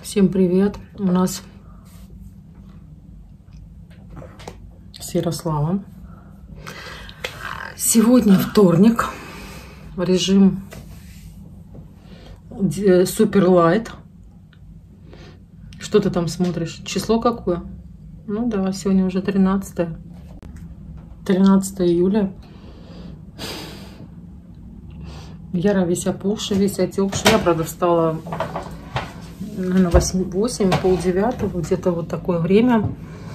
Всем привет! У нас с Ярославом. Сегодня вторник. Режим супер лайт. Что ты там смотришь? Число какое? Ну да, сегодня уже 13 июля. Яра весь опухший, весь отекший. Я, правда, встала, наверное, 8, полдевятого, где-то вот такое время.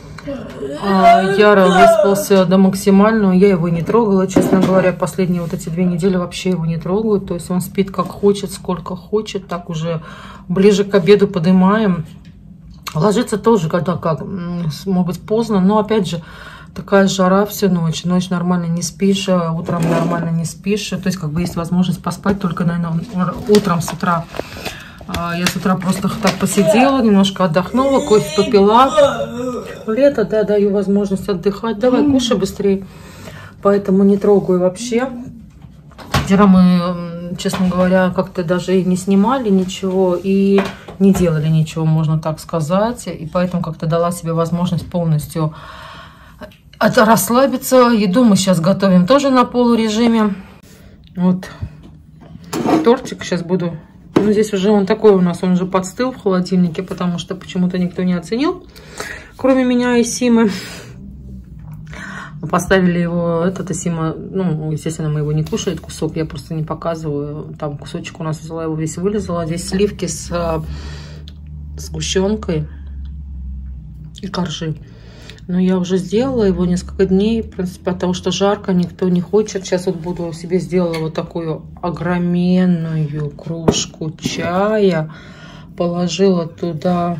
Яра выспался до максимального, я его не трогала, честно говоря, последние вот эти 2 недели вообще его не трогаю, то есть он спит как хочет, сколько хочет, так уже ближе к обеду поднимаем. Ложится тоже когда как, может быть поздно, но опять же такая жара всю ночь, ночь нормально не спишь, утром нормально не спишь, то есть как бы есть возможность поспать только, наверное, утром с утра. Я с утра просто так посидела, немножко отдохнула, кофе попила. Лето, да, даю возможность отдыхать. Давай, кушай быстрее. Поэтому не трогаю вообще. Вчера мы, честно говоря, как-то даже и не снимали ничего, и не делали ничего, можно так сказать. И поэтому как-то дала себе возможность полностью расслабиться. Еду мы сейчас готовим тоже на полурежиме. Вот тортик сейчас буду. Ну, здесь уже он такой у нас, он уже подстыл в холодильнике, потому что почему-то никто не оценил, кроме меня и Симы. Поставили его, этот Сима, ну, естественно, мы его не кушаем, кусок, я просто не показываю. Там кусочек у нас взяла, его весь вылезала. Здесь сливки с сгущенкой и коржи. Но я уже сделала его несколько дней, в принципе, потому что жарко, никто не хочет. Сейчас вот буду себе сделала вот такую огроменную кружку чая. Положила туда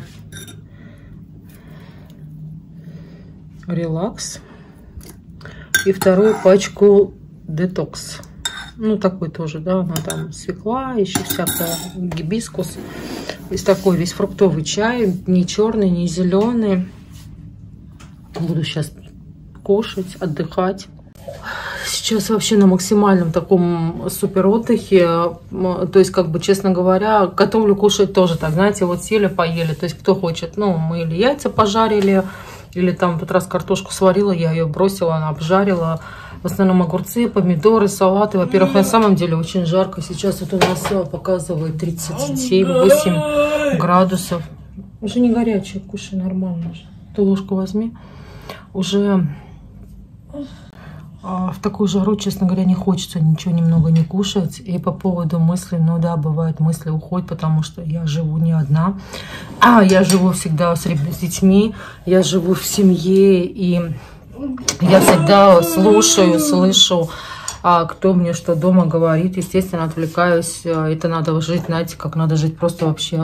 релакс. И вторую пачку детокс. Ну, такой тоже, да, она там свекла, еще всякая, гибискус. Есть такой весь фруктовый чай, не черный, не зеленый. Буду сейчас кушать, отдыхать. Сейчас вообще на максимальном таком супер отдыхе. То есть, как бы, честно говоря, готовлю кушать тоже так, знаете, вот сели, поели. То есть, кто хочет, ну, мы или яйца пожарили, или там в тот раз картошку сварила, я ее бросила, она обжарила. В основном огурцы, помидоры, салаты. Во-первых, на самом деле очень жарко. Сейчас вот у нас показывает 37-8 градусов. Уже не горячее, кушай нормально. Ты ложку возьми. Уже в такую жару, честно говоря, не хочется ничего немного не кушать. И по поводу мыслей, ну да, бывает, мысли уходят, потому что я живу не одна. Я живу всегда с детьми, я живу в семье, и я всегда слушаю, слышу, кто мне что дома говорит. Естественно, отвлекаюсь. Это надо жить, знаете, как надо жить просто вообще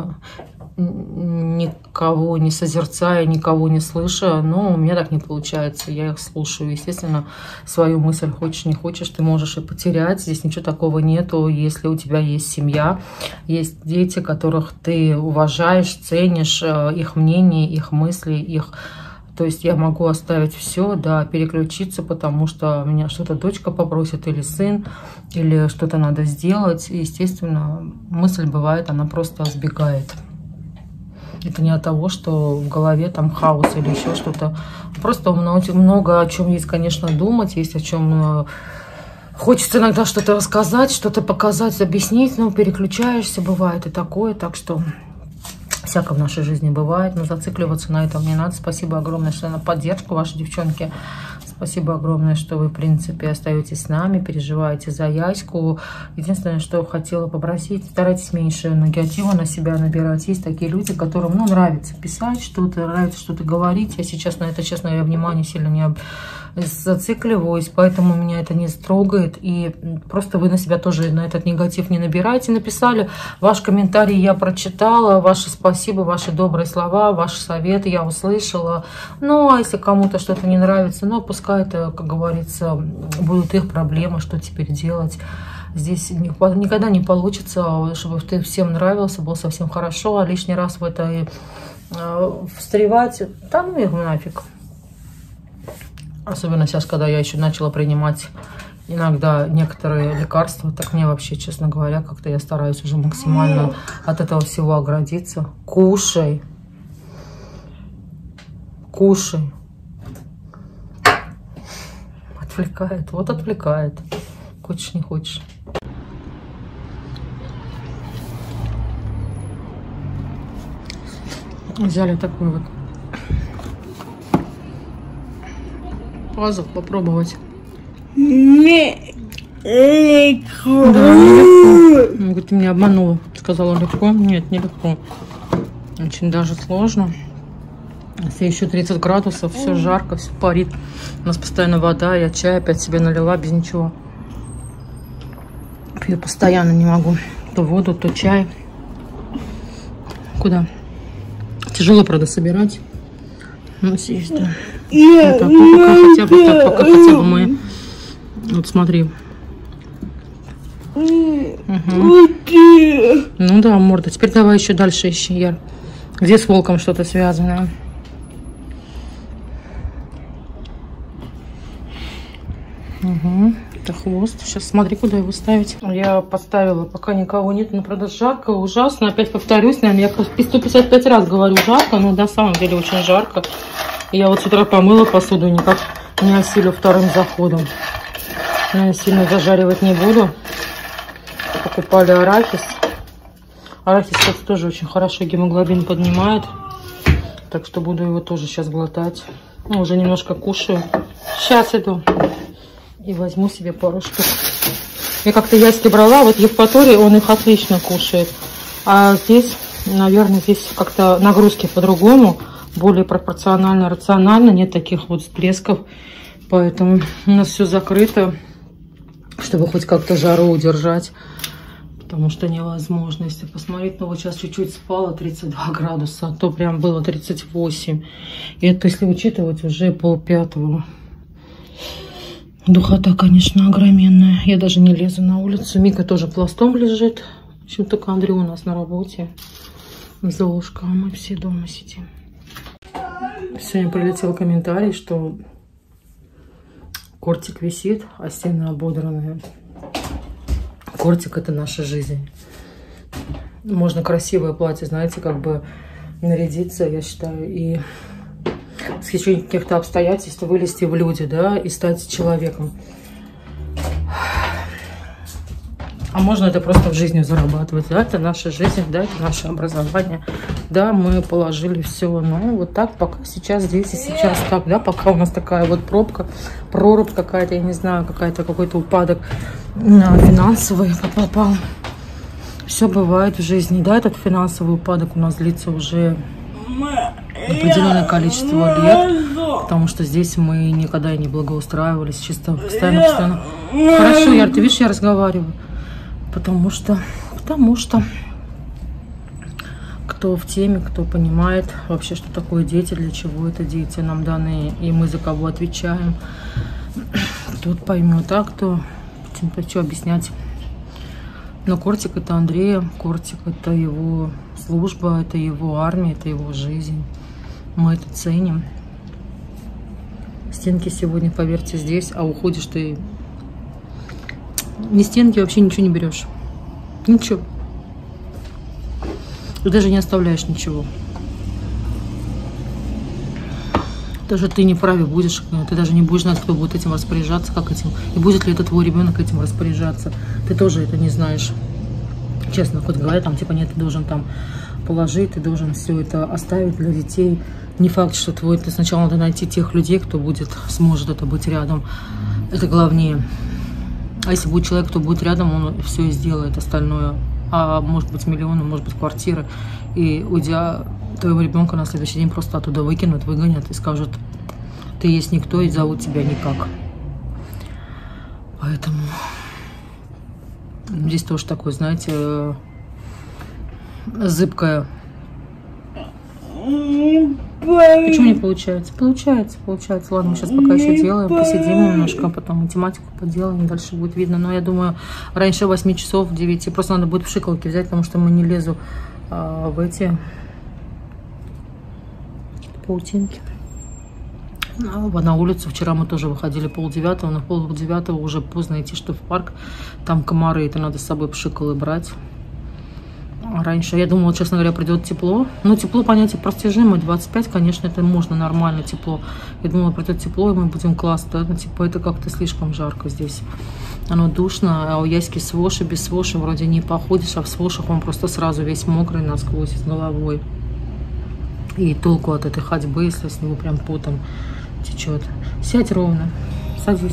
никого не созерцая, никого не слыша. Но у меня так не получается. Я их слушаю. Естественно, свою мысль хочешь, не хочешь, ты можешь и потерять. Здесь ничего такого нету, если у тебя есть семья, есть дети, которых ты уважаешь, ценишь, их мнение, их мысли, их... То есть я могу оставить все, да, переключиться, потому что меня что-то дочка попросит, или сын, или что-то надо сделать. И, естественно, мысль бывает, она просто сбегает. Это не от того, что в голове там хаос или еще что-то. Просто много о чем есть, конечно, думать, есть о чем хочется иногда что-то рассказать, что-то показать, объяснить, но переключаешься, бывает и такое, так что... Всяко в нашей жизни бывает, но зацикливаться на этом не надо. Спасибо огромное, что на поддержку, ваши девчонки. Спасибо огромное, что вы, в принципе, остаетесь с нами, переживаете за Яську. Единственное, что хотела попросить, старайтесь меньше негатива на себя набирать. Есть такие люди, которым, ну, нравится писать что-то, нравится что-то говорить. Я сейчас на это, честно говоря, внимание сильно не зацикливаюсь, поэтому меня это не трогает. И просто вы на себя тоже на этот негатив не набирайте. Написали ваш комментарий, я прочитала, ваши спасибо, ваши добрые слова, ваши советы я услышала. Ну, а если кому-то что-то не нравится, ну, пускай это, как говорится, будут их проблемы, что теперь делать. Здесь никогда не получится, чтобы ты всем нравился, было совсем хорошо, а лишний раз в это встревать, да ну их нафиг. Особенно сейчас, когда я еще начала принимать иногда некоторые лекарства, так мне вообще, честно говоря, как-то я стараюсь уже максимально от этого всего оградиться. Кушай. Кушай. Отвлекает. Вот отвлекает. Хочешь, не хочешь. Взяли такой вот пазл попробовать. Легко. Да, нелегко. Он говорит, ты меня обманула. Сказала легко. Нет, нелегко. Очень даже сложно. Если еще 30 градусов, все жарко, все парит. У нас постоянно вода, я чай опять себе налила без ничего. Пью постоянно, не могу. То воду, то чай. Куда? Тяжело, правда, собирать. Ну, съесть, да. Вот так, ну, пока хотя бы мы... Вот смотри. Угу. Ну да, морда. Теперь давай еще дальше ищи, Яр. Где с волком что-то связано? Угу. Это хвост. Сейчас смотри, куда его ставить. Я поставила, пока никого нет. Но, правда, жарко, ужасно. Опять повторюсь, наверное, я 155 раз говорю жарко, но на самом деле очень жарко. Я вот с утра помыла посуду, никак не осилю вторым заходом. Я сильно зажаривать не буду. Покупали арахис. Арахис, кстати, тоже очень хорошо гемоглобин поднимает. Так что буду его тоже сейчас глотать. Ну, уже немножко кушаю. Сейчас иду. И возьму себе пару штук. Я как-то яйца брала. Вот в Евпатории он их отлично кушает. А здесь, наверное, здесь как-то нагрузки по-другому. Более пропорционально, рационально. Нет таких вот всплесков. Поэтому у нас все закрыто. Чтобы хоть как-то жару удержать. Потому что невозможно. Если посмотреть, ну вот сейчас чуть-чуть спало 32 градуса. А то прям было 38. И это если учитывать уже 4:30. Духота, конечно, огроменная. Я даже не лезу на улицу. Мика тоже пластом лежит. В общем, только Андрей у нас на работе. Золушка. А мы все дома сидим. Сегодня прилетел комментарий, что кортик висит, а стены ободранные. Кортик — это наша жизнь. Можно красивое платье, знаете, как бы нарядиться, я считаю, и с каких-то обстоятельств вылезти в люди, да, и стать человеком. А можно это просто в жизни зарабатывать, да, это наша жизнь, да, это наше образование. Да, мы положили все, ну, вот так, пока сейчас здесь и сейчас так, да, пока у нас такая вот прорубь какая-то, я не знаю, какой-то упадок финансовый попал. Все бывает в жизни, да, этот финансовый упадок у нас длится уже определенное количество лет, потому что здесь мы никогда и не благоустраивались, чисто постоянно. Хорошо, Яр, ты видишь, я разговариваю, потому что кто в теме, кто понимает вообще, что такое дети, для чего это дети нам даны, и мы за кого отвечаем. Тот поймет, а кто что объяснять. Но Кортик — это Андрея, Кортик — это его служба, это его армия, это его жизнь. Мы это ценим. Стенки сегодня, поверьте, здесь, а уходишь ты... Ни стенки, вообще ничего не берешь. Ничего. Ты даже не оставляешь ничего. Даже ты не вправе будешь, ты даже не будешь знать, кто будет этим распоряжаться, как этим. И будет ли это твой ребенок этим распоряжаться. Ты тоже это не знаешь. Честно, хоть говорят, там, типа, нет, ты должен там положить, ты должен все это оставить для детей. Не факт, что твой, ты сначала надо найти тех людей, кто сможет это быть рядом. Это главнее. А если будет человек, кто будет рядом, он все и сделает остальное. А может быть миллионы, может быть квартиры. И уйдя, твоего ребенка на следующий день просто оттуда выкинут, выгонят и скажут: ты есть никто и зовут тебя никак. Поэтому здесь тоже такое, знаете, зыбкое. Почему не получается? Получается. Ладно, мы сейчас пока еще делаем, посидим немножко, потом математику поделаем, дальше будет видно. Но я думаю, раньше 8 часов, 9, просто надо будет пшикалки взять, потому что мы не лезу в эти паутинки. На улицу. Вчера мы тоже выходили 8:30, на 8:30 уже поздно идти, что в парк. Там комары, это надо с собой пшикалы брать. Раньше я думала, честно говоря, придет тепло. Но тепло, понятие простяжимое. 25, конечно, это можно нормально тепло. Я думала, придет тепло, и мы будем классно. Но, типа, это как-то слишком жарко здесь. Оно душно. А у Яськи с воши, без своши вроде не походишь, а в свошах он просто сразу весь мокрый насквозь с головой. И толку от этой ходьбы, если с него прям потом течет. Сядь ровно. Садись.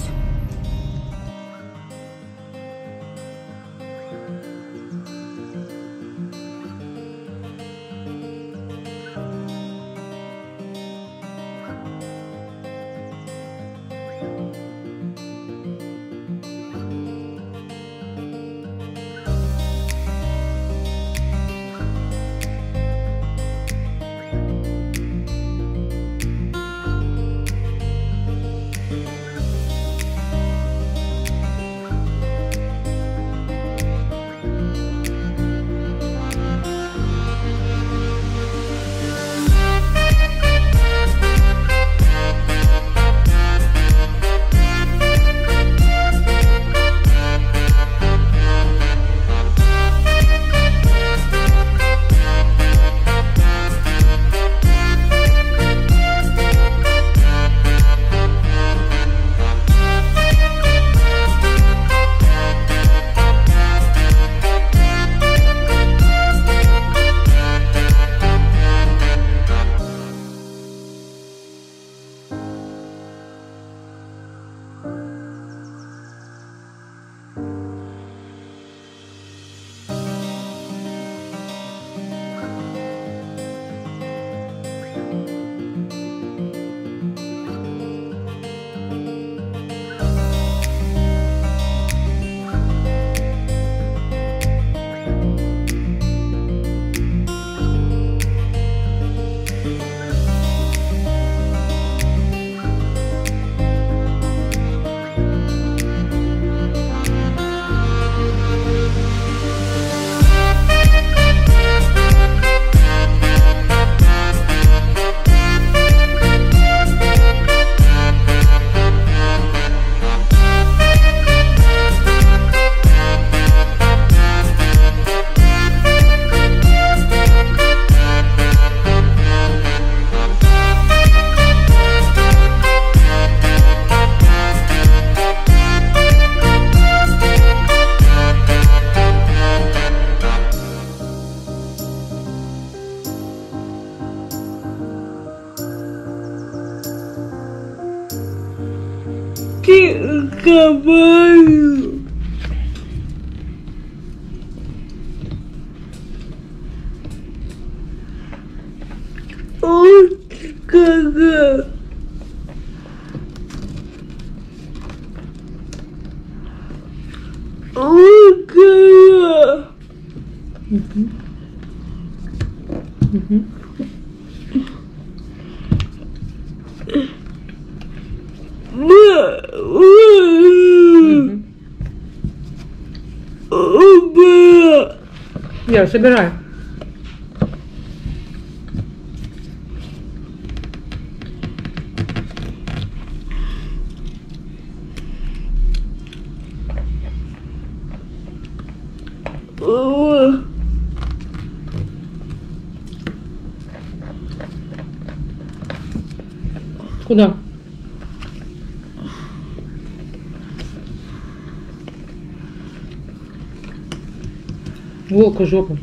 Кабаю. Кага. Я собираю. Куда? Волка жопа.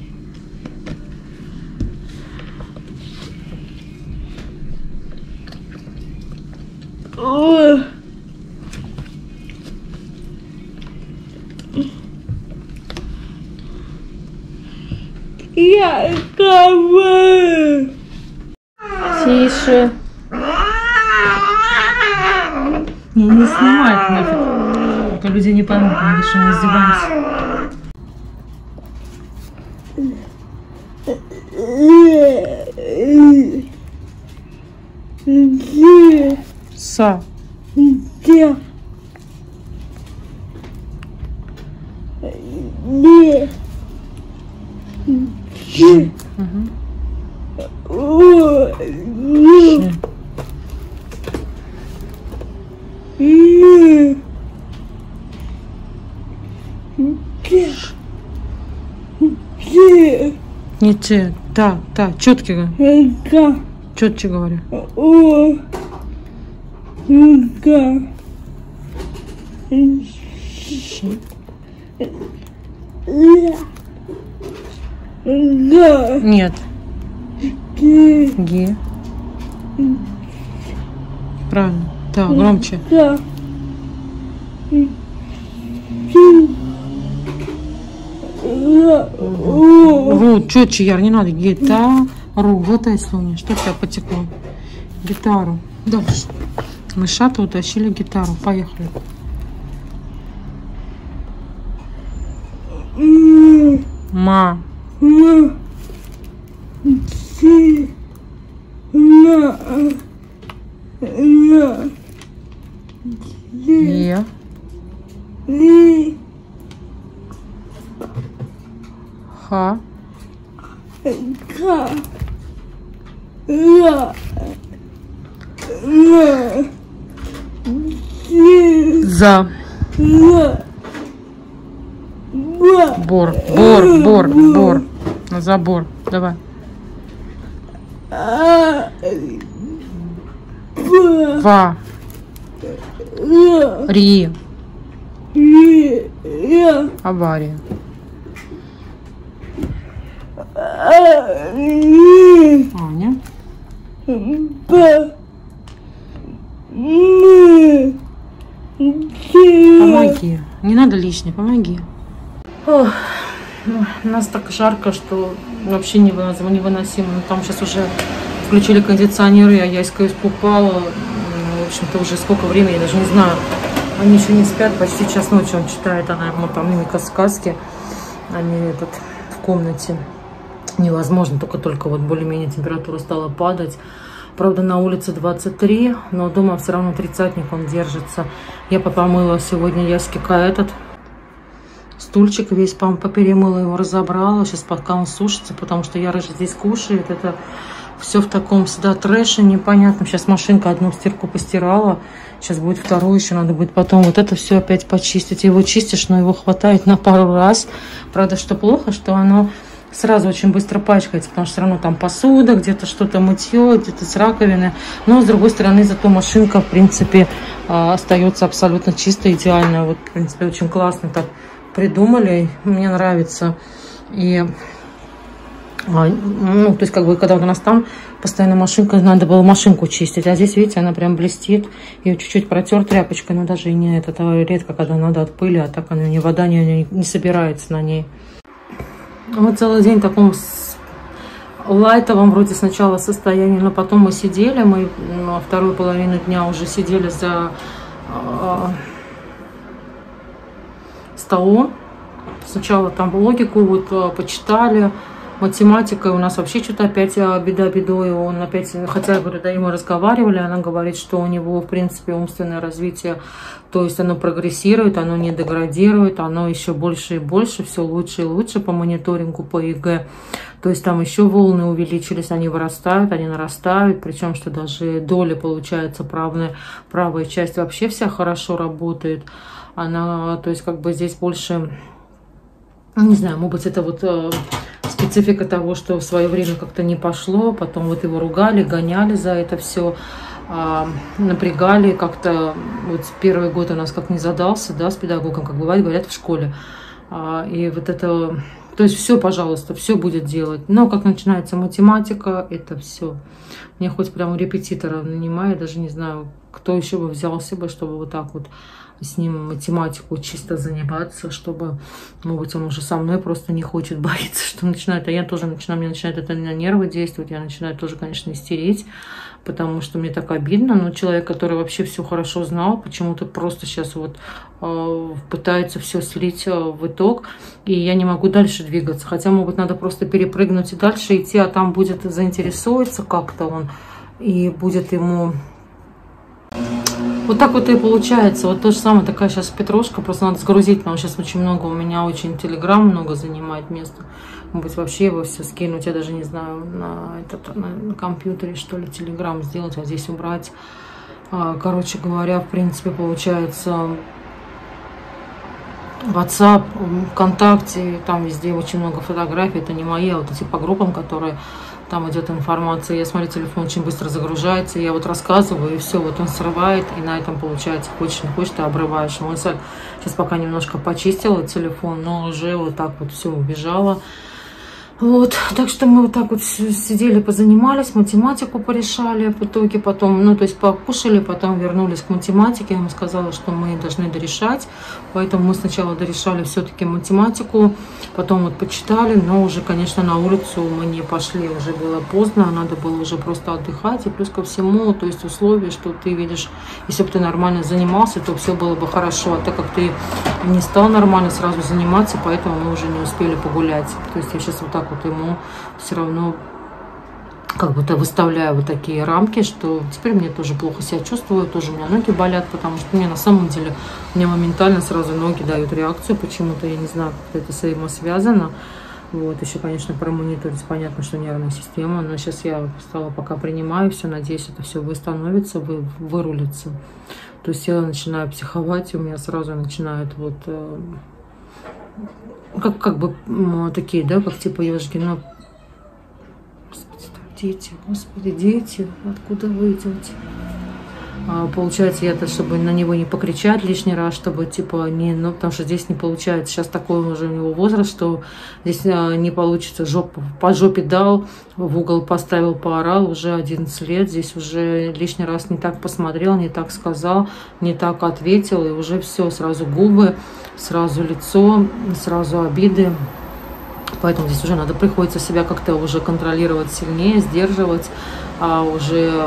Я кого? Тише. Не снимай нафиг. А то люди не поймут, что мы издеваемся. Где? Са. Где? Где? Где? Не те. Та. Четко говори. Ка. Четче говори. О. Ка. Да. Нет. Ки. Ге. Правильно. Да, громче. Да. Ки. О. Вот, четче, Яр, не надо. Гитару. Глотай слюни. Что у тебя потекло? Гитару. Дальше. Мышата утащили гитару. Поехали. Ма. Ма. Си. На. На. Е. Ли. Ха. Ка. Ла. Ла. Си. За. Ла. Ба. Бор. На забор. Давай. А. Ба. Ва. Ла. Ри. Ли. Я. Авария. А. Ли. Аня. Ба. Мы. Ки. Помоги. Не надо лишнее, помоги. Ох, у нас так жарко, что вообще невыносимо. Ну, там сейчас уже включили кондиционеры, а я искупала. В общем-то, уже сколько времени, я даже не знаю. Они еще не спят, почти час ночи он читает, она ему там мимика сказки. Они в комнате. Невозможно, только вот более-менее температура стала падать. Правда, на улице 23, но дома все равно 30-ник он держится. Я помыла сегодня Яськика этот стульчик весь, поперемыла его, разобрала. Сейчас пока он сушится, потому что Яра же здесь кушает. Это все в таком всегда трэше непонятном. Сейчас машинка одну стирку постирала. Сейчас будет вторую, еще надо будет потом вот это все опять почистить. Его чистишь, но его хватает на пару раз. Правда, что плохо, что оно сразу очень быстро пачкается, потому что все равно там посуда, где-то что-то мытье, где-то с раковины. Но, с другой стороны, зато машинка, в принципе, остается абсолютно чистой, идеальная. Вот, в принципе, очень классно так придумали. Мне нравится. И, ну, то есть, как бы, когда у нас там постоянно машинка, надо было машинку чистить. А здесь, видите, она прям блестит. Ее чуть-чуть протер тряпочкой, но даже и не это редко, когда надо от пыли, а так она, вода не собирается на ней. Вот целый день в таком лайтовом вроде сначала состоянии, но потом мы сидели, вторую половину дня уже сидели за столом. Сначала там логику вот почитали, математика у нас вообще что-то опять беда бедой, он опять, хотя, я говорю, да, мы разговаривали, она говорит, что у него, в принципе, умственное развитие, то есть оно прогрессирует, оно не деградирует, оно еще больше и больше, все лучше и лучше по мониторингу, по ЕГЭ. То есть там еще волны увеличились, они вырастают, они нарастают, причем что даже доля, получается, правая часть вообще вся хорошо работает. Она, то есть как бы здесь больше, не знаю, может быть, это вот специфика того, что в свое время как-то не пошло, потом вот его ругали, гоняли за это все. Напрягали как-то, вот первый год у нас как не задался, да, с педагогом, как бывает, говорят в школе. И вот это, то есть все, пожалуйста, все будет делать. Но как начинается математика, это все. Мне хоть прям репетитора нанимает, даже не знаю, кто еще бы взялся бы, чтобы вот так вот с ним математику чисто заниматься, чтобы, может быть, он уже со мной просто не хочет, боится, что начинает, а я тоже начинаю, мне начинает это на нервы действовать, я начинаю тоже, конечно, истереть, потому что мне так обидно, но человек, который вообще все хорошо знал, почему-то просто сейчас вот пытается все слить в итог, и я не могу дальше двигаться, хотя, может быть, надо просто перепрыгнуть и дальше идти, а там будет заинтересоваться как-то он, и будет ему... Вот так вот и получается. Вот то же самое, такая сейчас петрушка, просто надо сгрузить, потому что сейчас очень много, у меня очень телеграм много занимает места. Может быть, вообще его все скинуть, я даже не знаю, на компьютере, что ли, телеграм сделать, а здесь убрать. Короче говоря, в принципе, получается, WhatsApp, ВКонтакте, там везде очень много фотографий, это не мои, а вот эти по группам, которые там идет информация. Я смотрю, телефон очень быстро загружается, я вот рассказываю, и все, вот он срывает, и на этом получается, хочешь не хочешь, ты обрываешь мысль. Сейчас пока немножко почистила телефон, но уже вот так вот все убежало. Вот, так что мы вот так вот сидели, позанимались, математику порешали в итоге, потом, ну, то есть покушали, потом вернулись к математике. Я ему сказала, что мы должны дорешать, поэтому мы сначала дорешали все-таки математику, потом вот почитали, но уже, конечно, на улицу мы не пошли, уже было поздно, надо было уже просто отдыхать, и плюс ко всему, то есть условия, что ты видишь, если бы ты нормально занимался, то все было бы хорошо, а так как ты не стал нормально сразу заниматься, поэтому мы уже не успели погулять. То есть я сейчас вот так вот ему все равно как будто выставляю вот такие рамки, что теперь мне тоже плохо себя чувствую, тоже у меня ноги болят, потому что мне на самом деле, мне моментально сразу ноги дают реакцию, почему-то, я не знаю, как это взаимосвязано. Вот, еще, конечно, промониторить, понятно, что нервная система, но сейчас я стала пока принимаю все, надеюсь, это все восстановится, вырулится. То есть я начинаю психовать, и у меня сразу начинают вот как бы такие, да, как типа ежики, но господи, дети, откуда вы идете? Получается, я-то, чтобы на него не покричать лишний раз, чтобы типа не, ну, потому что здесь не получается, сейчас такой уже у него возраст, что здесь не получится, по жопе дал, в угол поставил, поорал, уже 11 лет, здесь уже лишний раз не так посмотрел, не так сказал, не так ответил, и уже все, сразу губы, сразу лицо, сразу обиды. Поэтому здесь уже приходится себя как-то уже контролировать сильнее, сдерживать, уже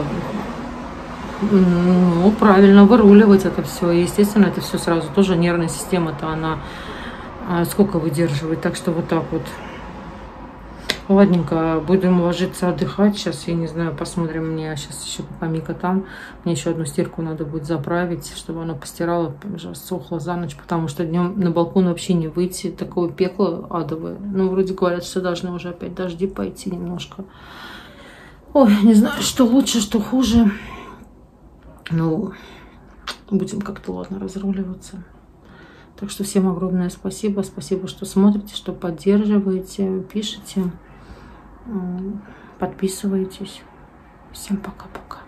ну, правильно выруливать это все. И, естественно, это все сразу тоже нервная система-то она сколько выдерживает. Так что вот так вот. Ладненько, будем ложиться отдыхать. Сейчас, я не знаю, посмотрим. Мне сейчас еще пока Мика там. Мне еще одну стирку надо будет заправить, чтобы она постирала, сохла за ночь. Потому что днем на балкон вообще не выйти. Такое пекло адовое. Ну, вроде говорят, что должны уже опять дожди пойти немножко. Ой, не знаю, что лучше, что хуже. Ну, будем как-то, ладно, разруливаться. Так что всем огромное спасибо. Спасибо, что смотрите, что поддерживаете, пишите, подписываетесь. Всем пока-пока.